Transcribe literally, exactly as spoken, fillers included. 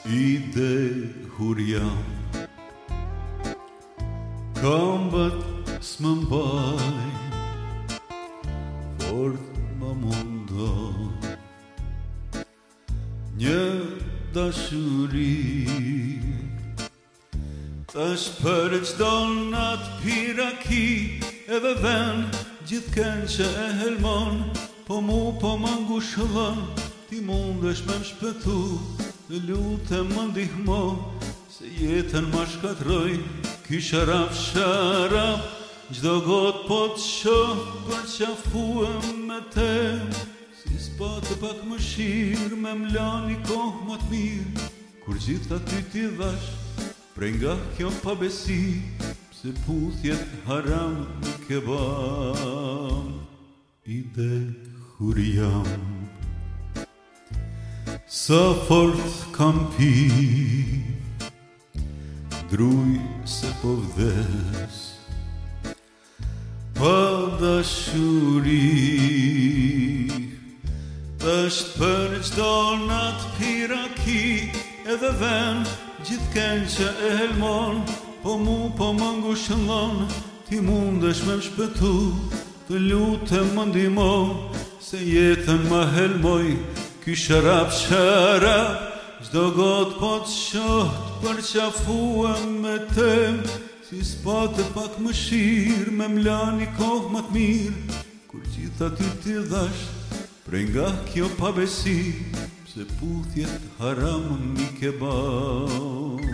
Ide kur jam Këmbët s'më mbajnë Fort më mundon Një dashuri Tash për çdo nat piraki Edhe ven gjithken që e helmon Po mu po më ngushëllon Ti mundesh me më shpëtu Të lutem më ndihmo Se jetën ma shkatroj Ky sharap sharap Gjdo got po të shoh Për qafuem me tem Si s'patë pak më shirë Me mlani kohë më të mirë Kur gjitha ty t'i dhash Prej nga kjo pabesi Pse puthjet haram në kebam Ide kur jam Sa fort kam pi Druj se po vdes Pa dashuri Tash për çdo nat piraki Edhe ven gjithken që e helmon Po mu po më ngushëllon Ti mundesh me më shpëtu Të lutem më ndihmo Se jetën ma helmoj Ky sharap sharap Gjdo got po të shoht Për qafuem me tem Si s'patë pak më shirë Me mlani kohë më të mirë Kur gjitha ty t'i dhash Prej nga kjo pabesi Se puthjet haram mi kebam